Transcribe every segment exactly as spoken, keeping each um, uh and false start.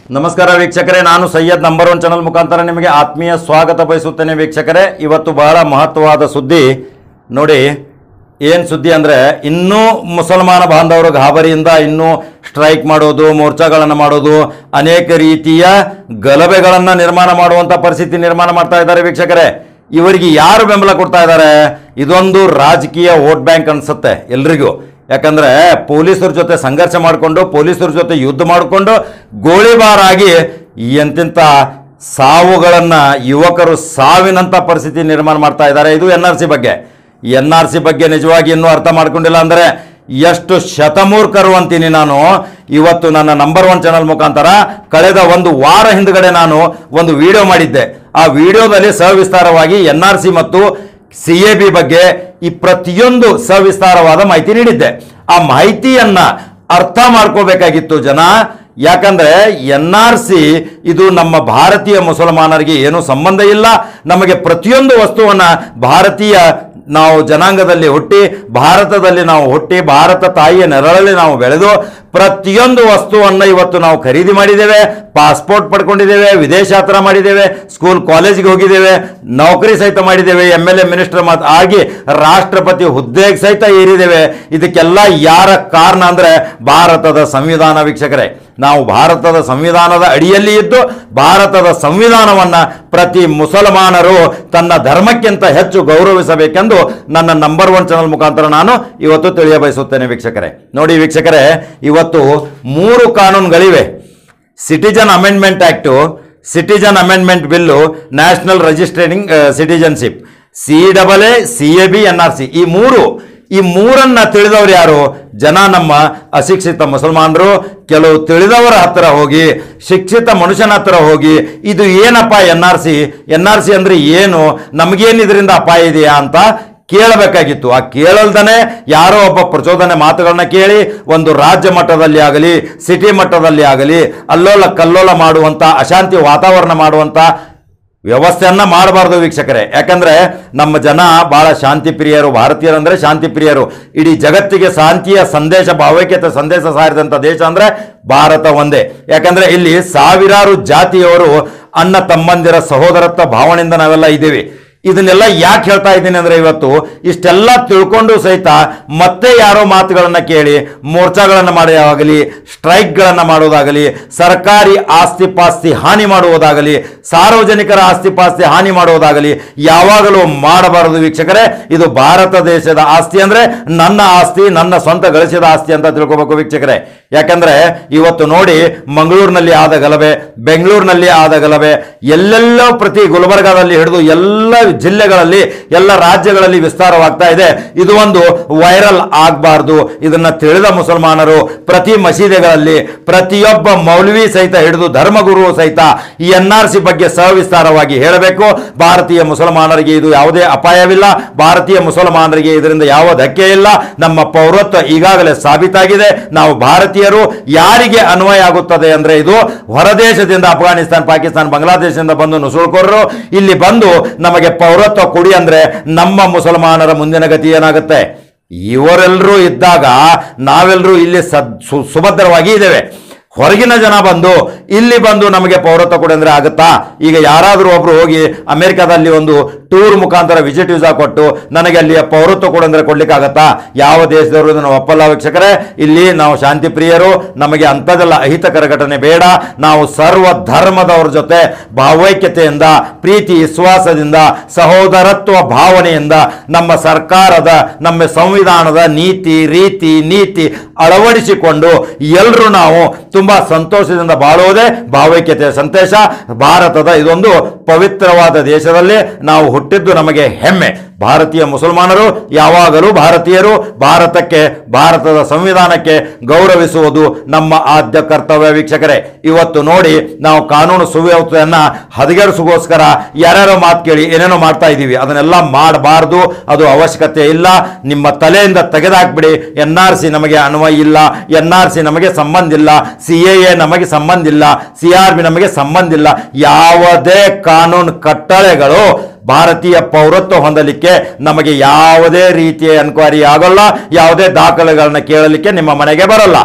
ನಮಸ್ಕಾರ ವೀಕ್ಷಕರೇ, ನಾನು ಸೈಯದ್ ನಂಬರ್ ಒನ್ ಚಾನಲ್ ಮುಖಾಂತರ ನಿಮಗೆ ಆತ್ಮೀಯ ಸ್ವಾಗತ ಬಯಸುತ್ತೇನೆ. ವೀಕ್ಷಕರೇ, ಇವತ್ತು ಬಹಳ ಮಹತ್ವವಾದ ಸುದ್ದಿ ನೋಡಿ. ಏನು ಸುದ್ದಿ ಅಂದರೆ, ಇನ್ನೂ ಮುಸಲ್ಮಾನ ಬಾಂಧವರು ಗಾಬರಿಯಿಂದ ಇನ್ನೂ ಸ್ಟ್ರೈಕ್ ಮಾಡೋದು, ಮೋರ್ಚಾಗಳನ್ನು ಮಾಡೋದು, ಅನೇಕ ರೀತಿಯ ಗಲಭೆಗಳನ್ನು ನಿರ್ಮಾಣ ಮಾಡುವಂಥ ಪರಿಸ್ಥಿತಿ ನಿರ್ಮಾಣ ಮಾಡ್ತಾ ಇದ್ದಾರೆ. ವೀಕ್ಷಕರೇ, ಇವರಿಗೆ ಯಾರು ಬೆಂಬಲ ಕೊಡ್ತಾ ಇದ್ದಾರೆ? ಇದೊಂದು ರಾಜಕೀಯ ವೋಟ್ ಬ್ಯಾಂಕ್ ಅನಿಸುತ್ತೆ ಎಲ್ರಿಗೂ. ಯಾಕಂದರೆ ಪೊಲೀಸರ ಜೊತೆ ಸಂಘರ್ಷ ಮಾಡಿಕೊಂಡು, ಪೊಲೀಸರ ಜೊತೆ ಯುದ್ಧ ಮಾಡಿಕೊಂಡು, ಗೋಳಿಬಾರಾಗಿ ಎಂತೆಂಥ ಸಾವುಗಳನ್ನು, ಯುವಕರು ಸಾವಿನಂಥ ಪರಿಸ್ಥಿತಿ ನಿರ್ಮಾಣ ಮಾಡ್ತಾ ಇದ್ದಾರೆ. ಇದು ಎನ್ ಆರ್ ಸಿ ಬಗ್ಗೆ. ಎನ್ ಆರ್ ಸಿ ಬಗ್ಗೆ ನಿಜವಾಗಿ ಇನ್ನೂ ಅರ್ಥ ಮಾಡ್ಕೊಂಡಿಲ್ಲ ಅಂದರೆ ಎಷ್ಟು ಶತಮೂರ್ಖರು ಅಂತೀನಿ ನಾನು. ಇವತ್ತು ನನ್ನ ನಂಬರ್ ಒನ್ ಚಾನಲ್ ಮುಖಾಂತರ ಕಳೆದ ಒಂದು ವಾರ ಹಿಂದ್ಗಡೆ ನಾನು ಒಂದು ವಿಡಿಯೋ ಮಾಡಿದ್ದೆ. ಆ ವಿಡಿಯೋದಲ್ಲಿ ಸವಿಸ್ತಾರವಾಗಿ ಎನ್ ಆರ್ ಸಿ ಮತ್ತು ಸಿ ಎ ಬಿ ಬಗ್ಗೆ ಈ ಪ್ರತಿಯೊಂದು ಸವಿಸ್ತಾರವಾದ ಮಾಹಿತಿ ನೀಡಿದ್ದೆ. ಆ ಮಾಹಿತಿಯನ್ನ ಅರ್ಥ ಮಾಡ್ಕೋಬೇಕಾಗಿತ್ತು ಜನ. ಯಾಕಂದ್ರೆ ಎನ್ ಆರ್ ಸಿ ಇದು ನಮ್ಮ ಭಾರತೀಯ ಮುಸಲ್ಮಾನರಿಗೆ ಏನೂ ಸಂಬಂಧ ಇಲ್ಲ. ನಮಗೆ ಪ್ರತಿಯೊಂದು ವಸ್ತುವನ್ನ ಭಾರತೀಯ ನಾವು ಜನಾಂಗದಲ್ಲಿ ಹುಟ್ಟಿ, ಭಾರತದಲ್ಲಿ ನಾವು ಹುಟ್ಟಿ, ಭಾರತ ತಾಯಿಯ ನೆರಳಲ್ಲಿ ನಾವು ಬೆಳೆದು ಪ್ರತಿಯೊಂದು ವಸ್ತುವನ್ನು ಇವತ್ತು ನಾವು ಖರೀದಿ ಮಾಡಿದ್ದೇವೆ, ಪಾಸ್ಪೋರ್ಟ್ ಪಡ್ಕೊಂಡಿದ್ದೇವೆ, ವಿದೇಶಾತ್ರ ಮಾಡಿದ್ದೇವೆ, ಸ್ಕೂಲ್ ಕಾಲೇಜಿಗೆ ಹೋಗಿದ್ದೇವೆ, ನೌಕರಿ ಸಹಿತ ಮಾಡಿದ್ದೇವೆ, ಎಮ್ ಎಲ್ ಎ ಮಿನಿಸ್ಟರ್ ಮಾತು ಆಗಿ ರಾಷ್ಟ್ರಪತಿ ಹುದ್ದೆಗೆ ಸಹಿತ ಏರಿದ್ದೇವೆ. ಇದಕ್ಕೆಲ್ಲ ಯಾರ ಕಾರಣ ಅಂದರೆ ಭಾರತದ ಸಂವಿಧಾನ. ವೀಕ್ಷಕರೇ, ನಾವು ಭಾರತದ ಸಂವಿಧಾನದ ಅಡಿಯಲ್ಲಿ ಇದ್ದು ಭಾರತದ ಸಂವಿಧಾನವನ್ನು ಪ್ರತಿ ಮುಸಲ್ಮಾನರು ತನ್ನ ಧರ್ಮಕ್ಕಿಂತ ಹೆಚ್ಚು ಗೌರವಿಸಬೇಕೆಂದು ನನ್ನ ನಂಬರ್ ಒನ್ ಚಾನಲ್ ಮುಖಾಂತರ ನಾನು ಇವತ್ತು ತಿಳಿಯಬಯಸುತ್ತೇನೆ. ವೀಕ್ಷಕರೇ ನೋಡಿ, ವೀಕ್ಷಕರೇ ಇವತ್ತು ಮೂರು ಕಾನೂನುಗಳಿವೆ. Citizen amendment act, citizen amendment bill, national registrating citizenship, C double A, C A B, N R C. ಈ ಮೂರು ಈ ಮೂರನ್ನ ತಿಳಿದವರು ಯಾರು? ಜನ ನಮ್ಮ ಅಶಿಕ್ಷಿತ ಮುಸಲ್ಮಾನರು. ಕೆಲವು ತಿಳಿದವರ ಹತ್ತಿರ ಹೋಗಿ, ಶಿಕ್ಷಿತ ಮನುಷ್ಯನ ಹತ್ತಿರ ಹೋಗಿ, ಇದು ಏನಪ್ಪ N R C, N R C ಅಂದ್ರೆ ಏನು, ನಮಗೇನು ಇದರಿಂದ ಅಪಾಯ ಇದೆಯಾ ಅಂತ ಕೇಳಬೇಕಾಗಿತ್ತು. ಆ ಕೇಳಲ್ದನೆ ಯಾರೋ ಒಬ್ಬ ಪ್ರಚೋದನೆ ಮಾತುಗಳನ್ನ ಕೇಳಿ ಒಂದು ರಾಜ್ಯ ಮಟ್ಟದಲ್ಲಿ ಆಗಲಿ, ಸಿಟಿ ಮಟ್ಟದಲ್ಲಿ ಆಗಲಿ ಅಲ್ಲೋಲ ಕಲ್ಲೋಲ ಮಾಡುವಂಥ, ಅಶಾಂತಿ ವಾತಾವರಣ ಮಾಡುವಂಥ ವ್ಯವಸ್ಥೆಯನ್ನ ಮಾಡಬಾರ್ದು ವೀಕ್ಷಕರೇ. ಯಾಕಂದ್ರೆ ನಮ್ಮ ಜನ ಬಹಳ ಶಾಂತಿ ಪ್ರಿಯರು. ಭಾರತೀಯರಂದ್ರೆ ಶಾಂತಿ ಪ್ರಿಯರು. ಇಡೀ ಜಗತ್ತಿಗೆ ಶಾಂತಿಯ ಸಂದೇಶ, ಭಾವೈಕ್ಯತೆ ಸಂದೇಶ ಸಾರಿದಂಥ ದೇಶ ಅಂದ್ರೆ ಭಾರತ ಒಂದೇ. ಯಾಕಂದ್ರೆ ಇಲ್ಲಿ ಸಾವಿರಾರು ಜಾತಿಯವರು ಅಣ್ಣ ತಮ್ಮಂದಿರ ಸಹೋದರತ್ವ ಭಾವನೆಯಿಂದ ನಾವೆಲ್ಲ ಇದ್ದೀವಿ. ಇದನ್ನೆಲ್ಲ ಯಾಕೆ ಹೇಳ್ತಾ ಇದ್ದೀನಿ ಅಂದ್ರೆ, ಇವತ್ತು ಇಷ್ಟೆಲ್ಲ ತಿಳ್ಕೊಂಡು ಸಹಿತ ಮತ್ತೆ ಯಾರೋ ಮಾತುಗಳನ್ನು ಕೇಳಿ ಮೋರ್ಚಾಗಳನ್ನು ಮಾಡೋದಾಗಲಿ, ಸ್ಟ್ರೈಕ್ಗಳನ್ನು ಮಾಡೋದಾಗಲಿ, ಸರ್ಕಾರಿ ಆಸ್ತಿ ಪಾಸ್ತಿ ಹಾನಿ ಮಾಡುವುದಾಗಲಿ, ಸಾರ್ವಜನಿಕರ ಆಸ್ತಿ ಪಾಸ್ತಿ ಹಾನಿ ಮಾಡುವುದಾಗಲಿ ಯಾವಾಗಲೂ ಮಾಡಬಾರದು ವೀಕ್ಷಕರೇ. ಇದು ಭಾರತ ದೇಶದ ಆಸ್ತಿ ಅಂದ್ರೆ ನನ್ನ ಆಸ್ತಿ, ನನ್ನ ಸ್ವಂತ ಗಳಿಸಿದ ಆಸ್ತಿ ಅಂತ ತಿಳ್ಕೋಬೇಕು ವೀಕ್ಷಕರೇ. ಯಾಕಂದ್ರೆ ಇವತ್ತು ನೋಡಿ, ಮಂಗಳೂರಿನಲ್ಲಿ ಆದ ಗಲಭೆ, ಬೆಂಗಳೂರಿನಲ್ಲಿ ಆದ ಗಲಭೆ, ಎಲ್ಲೆಲ್ಲೋ ಪ್ರತಿ ಗುಲ್ಬರ್ಗಾದಲ್ಲಿ ಹಿಡಿದು ಎಲ್ಲ ಜಿಲ್ಲೆಗಳಲ್ಲಿ, ಎಲ್ಲ ರಾಜ್ಯಗಳಲ್ಲಿ ವಿಸ್ತಾರವಾಗ್ತಾ ಇದೆ. ಇದು ಒಂದು ವೈರಲ್ ಆಗಬಾರ್ದು. ಇದನ್ನ ತಿಳಿದ ಮುಸಲ್ಮಾನರು ಪ್ರತಿ ಮಸೀದಿಗಳಲ್ಲಿ, ಪ್ರತಿಯೊಬ್ಬ ಮೌಲ್ವಿ ಸಹಿತ ಹಿಡಿದು ಧರ್ಮಗುರು ಸಹಿತ ಈ ಎನ್ ಆರ್ ಸಿ ಬಗ್ಗೆ ಸವಿಸ್ತಾರವಾಗಿ ಹೇಳಬೇಕು. ಭಾರತೀಯ ಮುಸಲ್ಮಾನರಿಗೆ ಇದು ಯಾವುದೇ ಅಪಾಯವಿಲ್ಲ. ಭಾರತೀಯ ಮುಸಲ್ಮಾನರಿಗೆ ಇದರಿಂದ ಯಾವ ಧಕ್ಕೆ ಇಲ್ಲ. ನಮ್ಮ ಪೌರತ್ವ ಈಗಾಗಲೇ ಸಾಬೀತಾಗಿದೆ. ನಾವು ಭಾರತೀಯರು. ಯಾರಿಗೆ ಅನ್ವಯ ಆಗುತ್ತದೆ ಅಂದ್ರೆ, ಇದು ಹೊರದೇಶದಿಂದ ಅಫ್ಘಾನಿಸ್ತಾನ, ಪಾಕಿಸ್ತಾನ, ಬಾಂಗ್ಲಾದೇಶದಿಂದ ಬಂದು ನುಸುಳುಕೋರರು ಇಲ್ಲಿ ಬಂದು ನಮಗೆ ಪೌರತ್ವ ಕೊಡಿ ಅಂದ್ರೆ ನಮ್ಮ ಮುಸಲ್ಮಾನರ ಮುಂದಿನ ಗತಿ ಏನಾಗುತ್ತೆ? ಇವರೆಲ್ಲರೂ ಇದ್ದಾಗ ನಾವೆಲ್ಲರೂ ಇಲ್ಲಿ ಸದ್ ಸುಭದ್ರವಾಗಿ ಇದ್ದೇವೆ. ಹೊರಗಿನ ಜನ ಬಂದು ಇಲ್ಲಿ ಬಂದು ನಮಗೆ ಪೌರತ್ವ ಕೊಡಿ ಅಂದ್ರೆ ಆಗುತ್ತಾ? ಈಗ ಯಾರಾದರೂ ಒಬ್ರು ಹೋಗಿ ಅಮೆರಿಕಾದಲ್ಲಿ ಒಂದು ಟೂರ್ ಮುಖಾಂತರ ವಿಸಿಟ್ ವೀಸಾ ಕೊಟ್ಟು ನನಗೆ ಅಲ್ಲಿ ಪೌರತ್ವ ಕೊಡು ಅಂದ್ರೆ ಕೊಡ್ಲಿಕ್ಕೆ ಆಗತ್ತಾ? ಯಾವ ದೇಶದವರು ಇದನ್ನು ಒಪ್ಪಲ್ಲ ವೀಕ್ಷಕರೇ. ಇಲ್ಲಿ ನಾವು ಶಾಂತಿ ಪ್ರಿಯರು. ನಮಗೆ ಅಂಥದ್ದೆಲ್ಲ ಅಹಿತಕರ ಘಟನೆ ಬೇಡ. ನಾವು ಸರ್ವ ಧರ್ಮದವ್ರ ಜೊತೆ ಭಾವೈಕ್ಯತೆಯಿಂದ, ಪ್ರೀತಿ ವಿಶ್ವಾಸದಿಂದ, ಸಹೋದರತ್ವ ಭಾವನೆಯಿಂದ ನಮ್ಮ ಸರ್ಕಾರದ, ನಮ್ಮ ಸಂವಿಧಾನದ ನೀತಿ ರೀತಿ ನೀತಿ ಅಳವಡಿಸಿಕೊಂಡು ಎಲ್ಲರೂ ನಾವು ತುಂಬಾ ಸಂತೋಷದಿಂದ ಬಾಳುವುದೇ ಭಾವೈಕ್ಯತೆಯ ಸಂದೇಶ. ಭಾರತದ ಇದೊಂದು ಪವಿತ್ರವಾದ ದೇಶದಲ್ಲಿ ನಾವು ಹುಟ್ಟಿದ್ದು ನಮಗೆ ಹೆಮ್ಮೆ. ಭಾರತೀಯ ಮುಸಲ್ಮಾನರು ಯಾವಾಗಲೂ ಭಾರತೀಯರು. ಭಾರತಕ್ಕೆ, ಭಾರತದ ಸಂವಿಧಾನಕ್ಕೆ ಗೌರವಿಸುವುದು ನಮ್ಮ ಆದ್ಯ ಕರ್ತವ್ಯ ವೀಕ್ಷಕರೇ. ಇವತ್ತು ನೋಡಿ, ನಾವು ಕಾನೂನು ಸುವ್ಯವಸ್ಥೆಯನ್ನ ಹದಗೆಡಿಸೋಗೋಸ್ಕರ ಯಾರ್ಯಾರೋ ಮಾತು ಕೇಳಿ ಏನೇನೋ ಮಾಡ್ತಾ ಇದ್ದೀವಿ. ಅದನ್ನೆಲ್ಲ ಮಾಡಬಾರ್ದು. ಅದು ಅವಶ್ಯಕತೆ ಇಲ್ಲ. ನಿಮ್ಮ ತಲೆಯಿಂದ ತೆಗೆದಾಕ್ಬಿಡಿ. ಎನ್ ಆರ್ ಸಿ ನಮಗೆ ಅನ್ವಯ ಇಲ್ಲ, ಎನ್ ಆರ್ ಸಿ ನಮಗೆ ಸಂಬಂಧ ಇಲ್ಲ, ಸಿ ಎ ಎ ನಮಗೆ ಸಂಬಂಧ ಇಲ್ಲ, ಸಿ ಆರ್ ಬಿ ನಮಗೆ ಸಂಬಂಧ ಇಲ್ಲ. ಯಾವುದೇ ಕಾನೂನು ಕಟ್ಟಳೆಗಳು ಭಾರತೀಯ ಪೌರತ್ವ ಹೊಂದಲಿಕ್ಕೆ ನಮಗೆ ಯಾವುದೇ ರೀತಿಯ ಎನ್ಕ್ವೈರಿ ಆಗೋಲ್ಲ, ಯಾವುದೇ ದಾಖಲೆಗಳನ್ನ ಕೇಳಲಿಕ್ಕೆ ನಿಮ್ಮ ಮನೆಗೆ ಬರಲ್ಲ.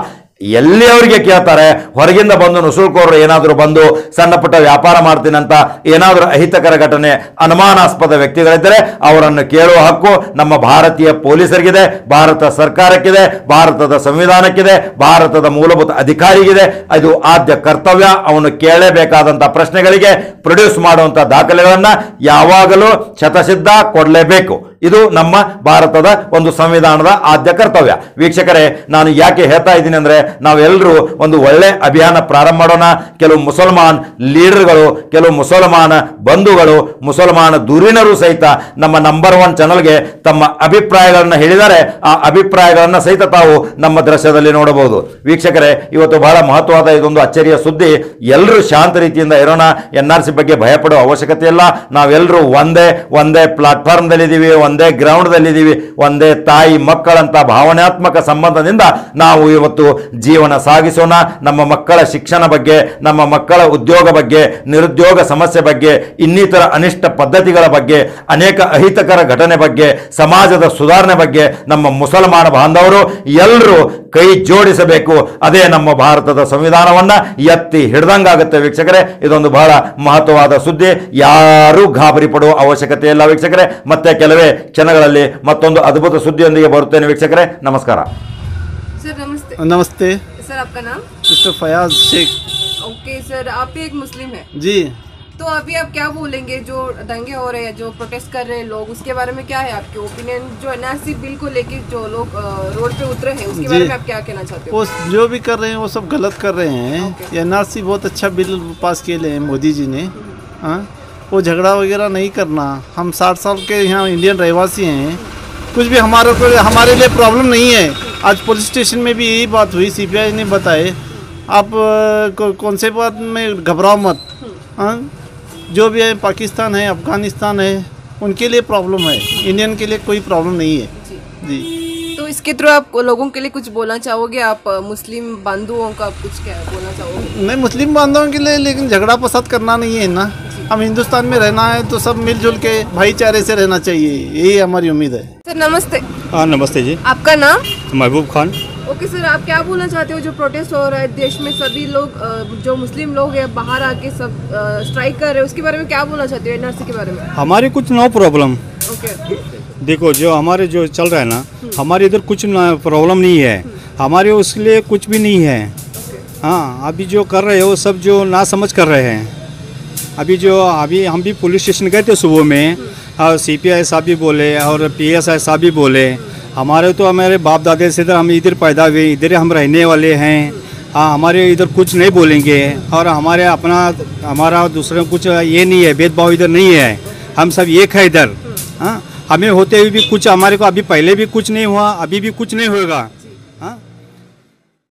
ಎಲ್ಲಿ ಅವರಿಗೆ ಕೇಳ್ತಾರೆ. ಹೊರಗಿಂದ ಬಂದು ನುಸುಳ್ಕೋರು ಏನಾದರೂ ಬಂದು ಸಣ್ಣ ಪುಟ್ಟ ವ್ಯಾಪಾರ ಮಾಡ್ತೀನಂತ ಏನಾದರೂ ಅಹಿತಕರ ಘಟನೆ ಅನುಮಾನಾಸ್ಪದ ವ್ಯಕ್ತಿಗಳಿದ್ದರೆ ಅವರನ್ನು ಕೇಳುವ ಹಕ್ಕು ನಮ್ಮ ಭಾರತೀಯ ಪೊಲೀಸರಿಗಿದೆ, ಭಾರತ ಸರ್ಕಾರಕ್ಕಿದೆ, ಭಾರತದ ಸಂವಿಧಾನಕ್ಕಿದೆ, ಭಾರತದ ಮೂಲಭೂತ ಅಧಿಕಾರಿಗಿದೆ. ಅದು ಆದ್ಯ ಕರ್ತವ್ಯ. ಅವನು ಕೇಳಲೇಬೇಕಾದಂಥ ಪ್ರಶ್ನೆಗಳಿಗೆ ಪ್ರೊಡ್ಯೂಸ್ ಮಾಡುವಂಥ ದಾಖಲೆಗಳನ್ನ ಯಾವಾಗಲೂ ಶತಸಿದ್ಧ ಕೊಡಲೇಬೇಕು. ಇದು ನಮ್ಮ ಭಾರತದ ಒಂದು ಸಂವಿಧಾನದ ಆದ್ಯ ಕರ್ತವ್ಯ. ವೀಕ್ಷಕರೇ, ನಾನು ಯಾಕೆ ಹೇಳ್ತಾ ಇದ್ದೀನಿ ಅಂದ್ರೆ, ನಾವೆಲ್ಲರೂ ಒಂದು ಒಳ್ಳೆ ಅಭಿಯಾನ ಪ್ರಾರಂಭ ಮಾಡೋಣ. ಕೆಲವು ಮುಸಲ್ಮಾನ್ ಲೀಡರ್ಗಳು, ಕೆಲವು ಮುಸಲ್ಮಾನ ಬಂಧುಗಳು, ಮುಸಲ್ಮಾನ ಧುರೀಣರು ಸಹಿತ ನಮ್ಮ ನಂಬರ್ ಒನ್ ಚಾನಲ್ಗೆ ತಮ್ಮ ಅಭಿಪ್ರಾಯಗಳನ್ನು ಹೇಳಿದರೆ ಆ ಅಭಿಪ್ರಾಯಗಳನ್ನು ಸಹಿತ ತಾವು ನಮ್ಮ ದೃಶ್ಯದಲ್ಲಿ ನೋಡಬಹುದು. ವೀಕ್ಷಕರೇ, ಇವತ್ತು ಬಹಳ ಮಹತ್ವವಾದ ಇದೊಂದು ಅಚ್ಚರಿಯ ಸುದ್ದಿ. ಎಲ್ಲರೂ ಶಾಂತ ರೀತಿಯಿಂದ ಇರೋಣ. ಎನ್ ಆರ್ ಸಿ ಬಗ್ಗೆ ಭಯಪಡುವ ಅವಶ್ಯಕತೆ ಇಲ್ಲ. ನಾವೆಲ್ಲರೂ ಒಂದೇ ಒಂದೇ ಪ್ಲಾಟ್ಫಾರ್ಮ್ದಲ್ಲಿದ್ದೀವಿ, ಒಂದೇ ಗ್ರೌಂಡ್ದಲ್ಲಿದ್ದೀವಿ, ಒಂದೇ ತಾಯಿ ಮಕ್ಕಳಂತ ಭಾವನಾತ್ಮಕ ಸಂಬಂಧದಿಂದ ನಾವು ಇವತ್ತು ಜೀವನ ಸಾಗಿಸೋಣ. ನಮ್ಮ ಮಕ್ಕಳ ಶಿಕ್ಷಣ ಬಗ್ಗೆ, ನಮ್ಮ ಮಕ್ಕಳ ಉದ್ಯೋಗ ಬಗ್ಗೆ, ನಿರುದ್ಯೋಗ ಸಮಸ್ಯೆ ಬಗ್ಗೆ, ಇನ್ನಿತರ ಅನಿಷ್ಟ ಪದ್ಧತಿಗಳ ಬಗ್ಗೆ, ಅನೇಕ ಅಹಿತಕರ ಘಟನೆ ಬಗ್ಗೆ, ಸಮಾಜದ ಸುಧಾರಣೆ ಬಗ್ಗೆ ನಮ್ಮ ಮುಸಲ್ಮಾನ ಬಾಂಧವರು ಎಲ್ಲರೂ ಕೈ ಜೋಡಿಸಬೇಕು. ಅದೇ ನಮ್ಮ ಭಾರತದ ಸಂವಿಧಾನವನ್ನ ಎತ್ತಿ ಹಿಡ್ದಂಗಾಗುತ್ತೆ. ವೀಕ್ಷಕರೇ, ಇದೊಂದು ಬಹಳ ಮಹತ್ವವಾದ ಸುದ್ದಿ. ಯಾರೂ ಗಾಬರಿ ಪಡುವ ಅವಶ್ಯಕತೆ ಇಲ್ಲ. ವೀಕ್ಷಕರೇ, ಮತ್ತೆ ಕೆಲವೇ ಕ್ಷಣಗಳಲ್ಲಿ ಮತ್ತೊಂದು ಅದ್ಭುತ ಸುದ್ದಿಯೊಂದಿಗೆ ಬರುತ್ತೇನೆ. ವೀಕ್ಷಕರೇ, ನಮಸ್ಕಾರ. सर नमस्ते। नमस्ते सर, आपका नाम? Mister Fayaz Shaikh. Okay sir, आप भी एक मुस्लिम हैं। जी, तो अभी आप क्या बोलेंगे? जो दंगे हो रहे हैं, जो प्रोटेस्ट कर रहे हैं लोग, उसके बारे में क्या है आपके ओपिनियन? जो एनआरसी बिल को लेकर जो लोग अ, रोड पे उतरे हैं, उसके जी। बारे में आप क्या कहना चाहते हो? वो जो भी कर रहे हैं वो सब गलत कर रहे हैं। ओके। एनआरसी बहुत अच्छा बिल पास किए हैं मोदी जी ने। हाँ, वो झगड़ा वगैरह नहीं करना। हम साठ साल के यहाँ इंडियन रहवासी हैं, कुछ भी हमारे को हमारे लिए प्रॉब्लम नहीं है। आज पुलिस स्टेशन में भी यही बात हुई, सीपीआई ने बताए आप को, कौन से बात में घबराओ मत। हाँ, जो भी है पाकिस्तान है, अफगानिस्तान है, उनके लिए प्रॉब्लम है, इंडियन के लिए कोई प्रॉब्लम नहीं है। जी। जी, तो इसके थ्रू आप लोगों के लिए कुछ बोलना चाहोगे? आप अ, मुस्लिम बंधुओं का आप कुछ क्या बोलना चाहोगे? नहीं, मुस्लिम बांधवों के लिए लेकिन झगड़ा फसाद करना नहीं है ना। हम हिंदुस्तान में रहना है तो सब मिलजुल के भाईचारे से रहना चाहिए, यही हमारी उम्मीद है। सर नमस्ते। हाँ नमस्ते जी, आपका नाम? महबूब खान। ओके सर, आप क्या बोलना चाहते हो? जो प्रोटेस्ट हो रहा है देश में, सभी लोग अ, जो मुस्लिम लोग हैं बाहर आके सब स्ट्राइक कर रहे हैं, उसके बारे में क्या बोलना चाहते हो? एनआरसी के बारे में? हमारे कुछ नो प्रॉब्लम। ओके। देखो, जो हमारे जो चल रहा है ना, हमारे इधर कुछ प्रॉब्लम नहीं है, हमारे उसके लिए कुछ भी नहीं है। हाँ, अभी जो कर रहे हो सब जो ना समझ कर रहे हैं। अभी जो अभी हम भी पुलिस स्टेशन गए थे सुबह में, और सीपीआई साहब भी बोले और पीएसआई साहब भी बोले, हमारे तो हमारे बाप दादे से इधर हम इधर पैदा हुए, इधर हम रहने वाले हैं। हाँ, हमारे इधर कुछ नहीं बोलेंगे, और हमारे अपना हमारा दूसरे कुछ ये नहीं है, भेदभाव इधर नहीं है, हम सब एक है इधर। हाँ, हमें होते हुए भी कुछ हमारे को अभी पहले भी कुछ नहीं हुआ, अभी भी कुछ नहीं होगा।